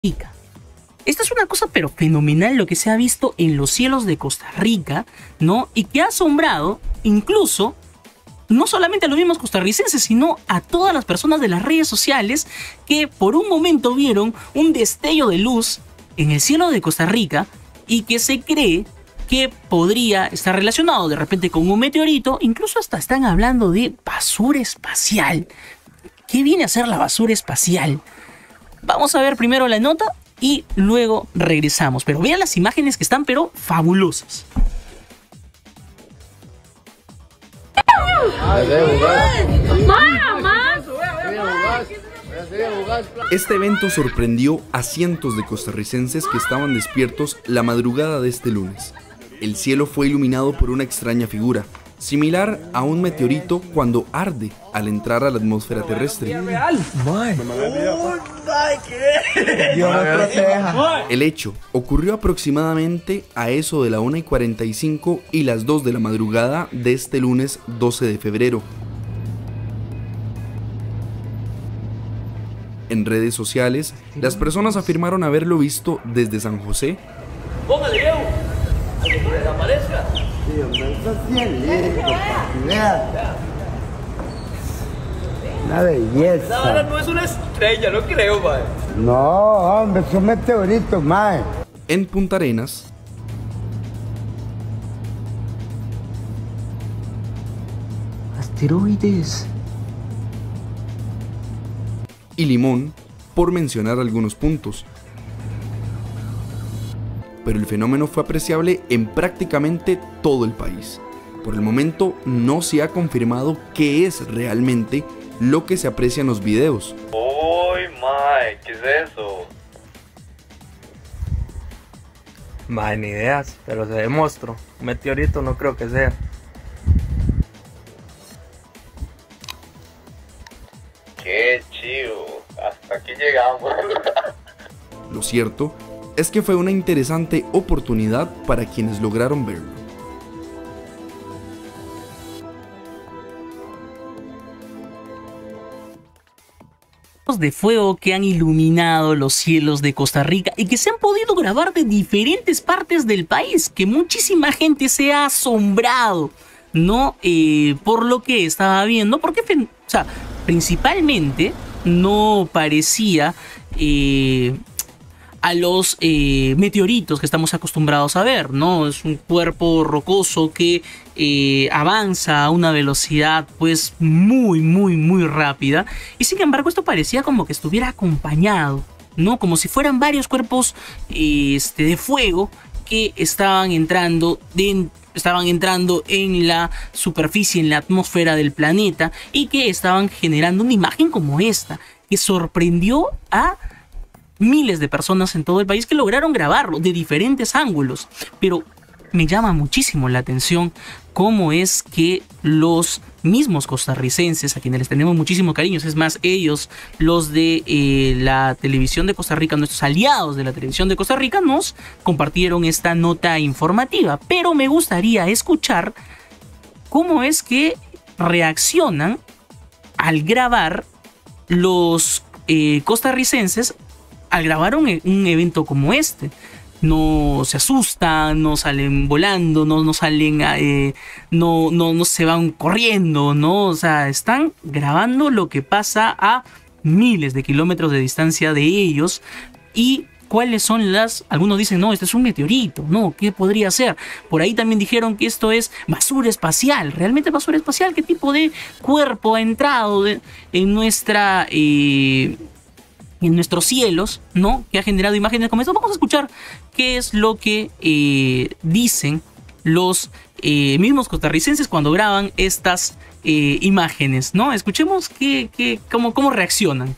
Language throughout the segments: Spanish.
Rica. Esta es una cosa pero fenomenal lo que se ha visto en los cielos de Costa Rica, ¿no? Y que ha asombrado incluso no solamente a los mismos costarricenses, sino a todas las personas de las redes sociales que por un momento vieron un destello de luz en el cielo de Costa Rica y que se cree que podría estar relacionado de repente con un meteorito. Incluso hasta están hablando de basura espacial. ¿Qué viene a ser la basura espacial? Vamos a ver primero la nota y luego regresamos. Pero vean las imágenes que están pero fabulosas. Este evento sorprendió a cientos de costarricenses que estaban despiertos la madrugada de este lunes. El cielo fue iluminado por una extraña figura, similar a un meteorito cuando arde al entrar a la atmósfera terrestre. El hecho ocurrió aproximadamente a eso de la 1:45 y las 2 de la madrugada de este lunes 12 de febrero. En redes sociales, las personas afirmaron haberlo visto desde San José, ¡Póngale, Diego! ¡Que desaparezca! Sí, hombre, eso sí es lindo, para que vean. Una belleza. Ahora no es una estrella, no creo, mae. No, hombre, son meteoritos, mae. en Punta Arenas, Asteroides. y Limón, por mencionar algunos puntos. Pero el fenómeno fue apreciable en prácticamente todo el país. Por el momento no se ha confirmado qué es realmente lo que se aprecia en los videos. ¡Uy, mae! ¿Qué es eso? Mae, ni ideas, pero se ve monstruo. Un meteorito no creo que sea. ¡Qué chido! Hasta aquí llegamos. Lo cierto es que fue una interesante oportunidad para quienes lograron verlo. De fuego que han iluminado los cielos de Costa Rica y que se han podido grabar de diferentes partes del país, que muchísima gente se ha asombrado, ¿no? Por lo que estaba viendo, porque, o sea, principalmente no parecía a los meteoritos que estamos acostumbrados a ver, ¿no? Es un cuerpo rocoso que avanza a una velocidad pues muy rápida, y sin embargo esto parecía como que estuviera acompañado, ¿no? Como si fueran varios cuerpos de fuego que estaban entrando en la superficie, en la atmósfera del planeta, y que estaban generando una imagen como esta, que sorprendió a miles de personas en todo el país que lograron grabarlo de diferentes ángulos. Pero me llama muchísimo la atención cómo es que los mismos costarricenses, a quienes les tenemos muchísimo cariño, es más, ellos, los de la televisión de Costa Rica, nuestros aliados de la televisión de Costa Rica, nos compartieron esta nota informativa. Pero me gustaría escuchar cómo es que reaccionan al grabar los costarricenses al grabar un evento como este. No se asustan, no salen volando, no salen, no se van corriendo, ¿no? O sea, están grabando lo que pasa a miles de kilómetros de distancia de ellos. Y cuáles son algunos dicen, no, este es un meteorito, no, ¿qué podría ser? Por ahí también dijeron que esto es basura espacial. ¿Realmente basura espacial? ¿Qué tipo de cuerpo ha entrado en nuestros cielos, ¿no? Que ha generado imágenes como esto? Vamos a escuchar qué es lo que dicen los mismos costarricenses cuando graban estas imágenes, ¿no? Escuchemos cómo reaccionan.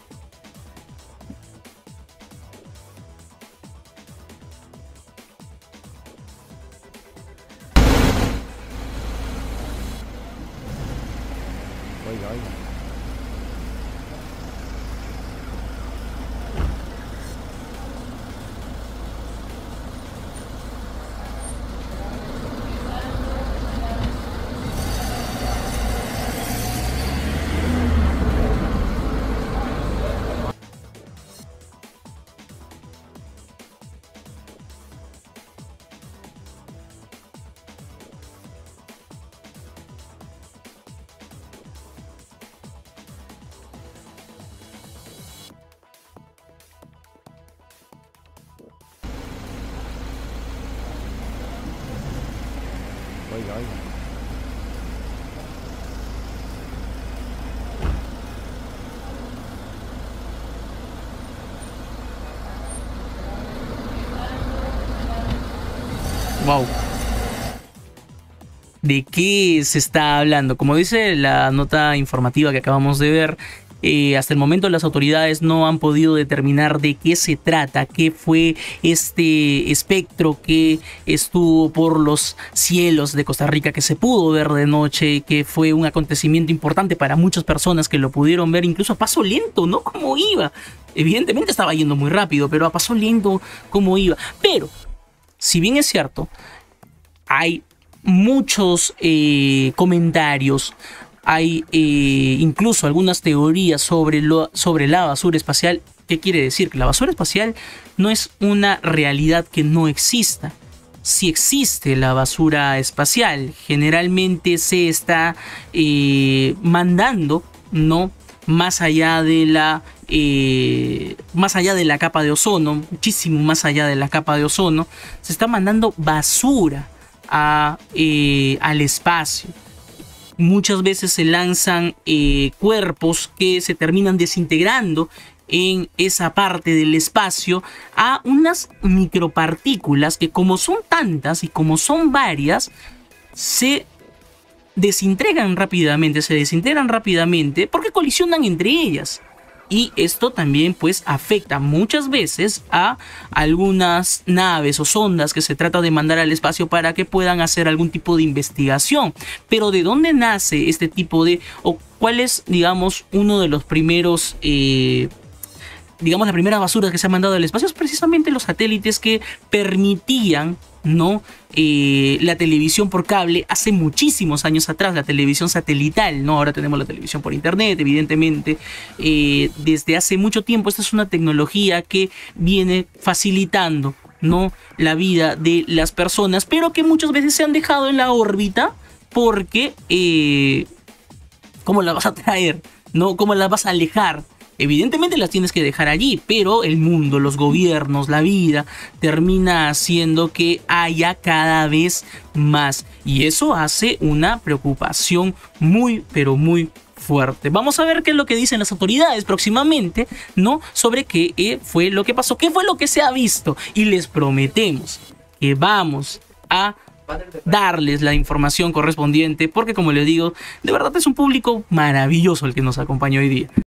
Oiga, oiga. Wow. ¿De qué se está hablando? Como dice la nota informativa que acabamos de ver, hasta el momento las autoridades no han podido determinar de qué se trata, qué fue este espectro que estuvo por los cielos de Costa Rica, que se pudo ver de noche, que fue un acontecimiento importante para muchas personas que lo pudieron ver incluso a paso lento, ¿no? Cómo iba. Evidentemente estaba yendo muy rápido, pero a paso lento, cómo iba. Pero, si bien es cierto, hay muchos comentarios, hay incluso algunas teorías sobre la basura espacial. ¿Qué quiere decir? Que la basura espacial no es una realidad que no exista. Sí existe la basura espacial. Generalmente se está mandando, ¿no?, más allá de la capa de ozono, muchísimo más allá de la capa de ozono, se está mandando basura al espacio. Muchas veces se lanzan cuerpos que se terminan desintegrando en esa parte del espacio a unas micropartículas que, como son tantas y como son varias, se desintegran rápidamente porque colisionan entre ellas. Y esto también pues afecta muchas veces a algunas naves o sondas que se trata de mandar al espacio para que puedan hacer algún tipo de investigación. Pero ¿de dónde nace este tipo de, o cuál es, digamos, uno de los primeros, digamos, la primera basura que se ha mandado al espacio? Es precisamente los satélites que permitían, ¿no?, la televisión por cable hace muchísimos años atrás, la televisión satelital, ¿no? Ahora tenemos la televisión por internet, evidentemente. Desde hace mucho tiempo esta es una tecnología que viene facilitando, ¿no?, la vida de las personas, pero que muchas veces se han dejado en la órbita porque ¿cómo la vas a traer? ¿No? ¿Cómo las vas a alejar? Evidentemente las tienes que dejar allí, pero el mundo, los gobiernos, la vida termina haciendo que haya cada vez más, y eso hace una preocupación muy, pero muy fuerte. Vamos a ver qué es lo que dicen las autoridades próximamente, ¿no?, sobre qué fue lo que pasó, qué fue lo que se ha visto, y les prometemos que vamos a darles la información correspondiente, porque, como les digo, de verdad es un público maravilloso el que nos acompaña hoy día.